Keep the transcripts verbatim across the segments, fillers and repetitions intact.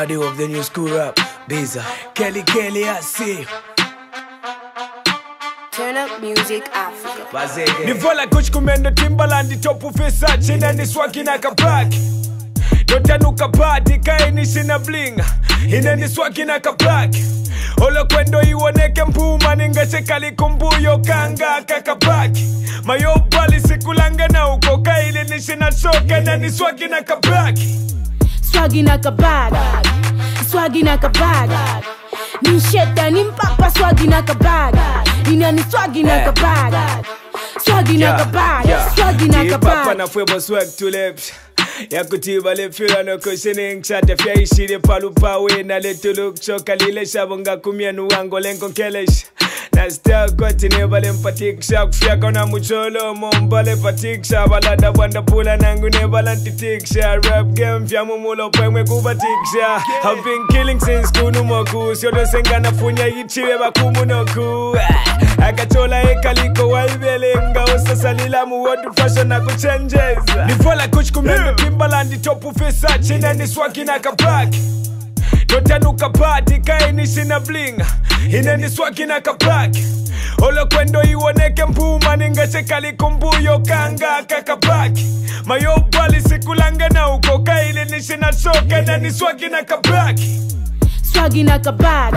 Daddy of the new school rap, Biza. Kelly Kelly, I see. Turn up music Africa. Nivola coach kumendo Timbaland topu fesa china ni swaki na kabaki. Dotanuka party kaini sina blinga. Ine ni swaki na kabaki. Olo kwendo iwoneke mpuma ningashe kalikumbuyo kanga kakabaki. Mayo bali sikulanga na uko kaili nishina shoka na ni swagi na kabaki. Swagi na kabaki. Swagi na kabaki. Ni sheta ni mpapa swagi na kabaki. Ina ni swagi na kabaki. Swagi na kabaki. Swagi na kabaki. Papa na fuego swag to lips. Yakutiba le fila no cushioning chate fya ishire palupa we na le tuluk choka lile shabonga kumia nuango lenko kelesh. Na still continue bale mpatik shak fya kona mucholo mombale patik sha balada wanda pula nangu ne balantitik sha rap game fya mumulo pemwe kubatik sha. I've been killing since kunu moku syodo senga na funya ichiwe bakumu noku. Akachola ekaliko waibelenga usasalila muwodu fashion na kuchenjeza. Nivola kuch kumendo Timbaland topu fesa china ni swaki na kabaki. Dotanuka party kaini sina blinga. Ine ni swaki na kabaki. Olo kwendo iwoneke mpuma ningashe kalikumbuyo kanga kakabaki. Mayo bali sikulanga na uko kaili nishina shoka na ni swaki na kabaki. Swagi na kabaki.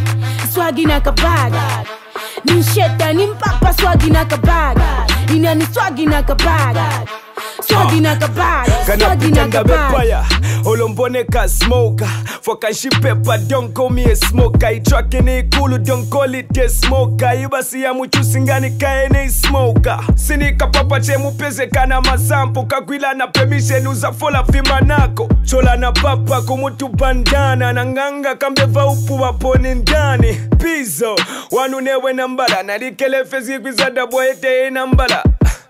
Swagi na kabaki. Ni sheta ni mpapa swagi na kabaki. Ina ni swagi na kabaki. Swagi na kabaki. Swagi na kabaki. Olombone ka smoker. Foka shi pepper, don't call me a smoker. I track any cool, don't call it a smoker. Ibasi ya muchusingani ka any smoker. Sinika papa che mupeze kana masampo. Kakwila na permission uza fola fima nako. Chola na papa kumutu bandana. Nanganga kambeva upu waponi ndani. Pizo, wanunewe nambala. Nalikele fezi kwizada boete nambala.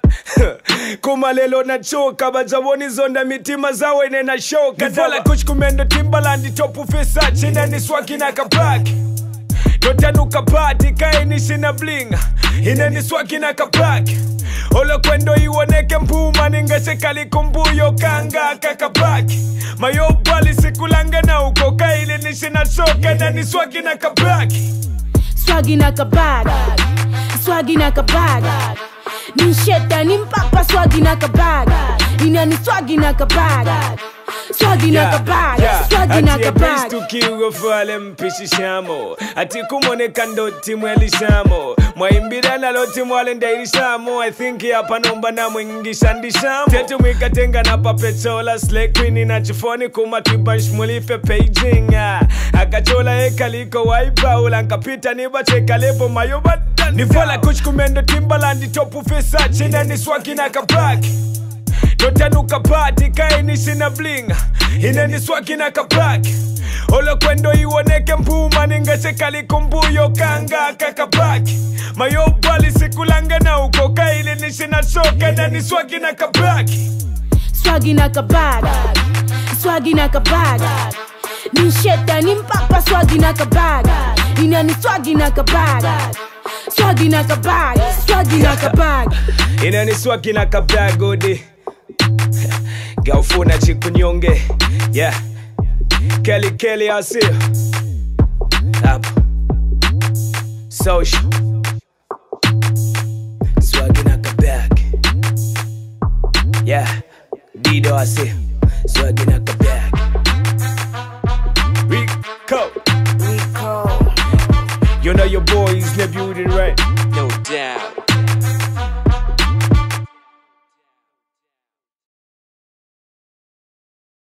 Kumalelo na choka bajaboni zonda mitima zawe nena shoka. Nivola kuch kumendo Timbaland topu fesa china ni swaki na kabaki. Dotanuka party kaini sina blinga. Ine ni swaki na kabaki. Olo kwendo iwoneke mpuma ningashe kalikumbuyo kanga kakabaki. Mayo bali sikulanga na uko kaili nishina shoka na ni swaki na kabaki. Swagi na kabaki. Swagi na kabaki. Ni sheta ni mpapa swagi na kabaki. Ina ni swagi na kabaki. Swagi na kabaki. Swagi na kabaki. Ati tukiugo fale mpishi shamo. Ati kumone kandoti mweli shamo. Mwaimbira na loti mwale ndairi shamo. I think hapa nomba na mwingi shandi shamo. Tetu mwika tenga na papechola. Slay queen ina chifoni kumatibansh mulife paging. Akachola eka liko waipa ulankapita nibache kalepo mayo badani. Nivola kuch kumendo Timbaland topu fesa china ni swaki na kabaki. Dotanuka party kaini sina blinga. Ine ni swaki na kabaki. Olo kwendo iwoneke mpuma ningashe kalikumbuyo kanga kakabaki. Mayo bali sikulanga na uko kaili nishina shoka na ni swaki na kabaki. Swagi na kabaki. Swagi na kabaki. Ni sheta ni mpapa swagi na kabaki. Ina ni swagi na kabaki. Swagi na kabaki. Swagi na kabaki. Ina ni swagi na kabaki odi. Gaufuna chikunyonge. Yeah. Kelly Kelly I see. Up. Social. Swagi na kabaki. Yeah. Dido I see. Swagi na kabaki. Rico. Rico. You know your boy is in the building, right? No doubt.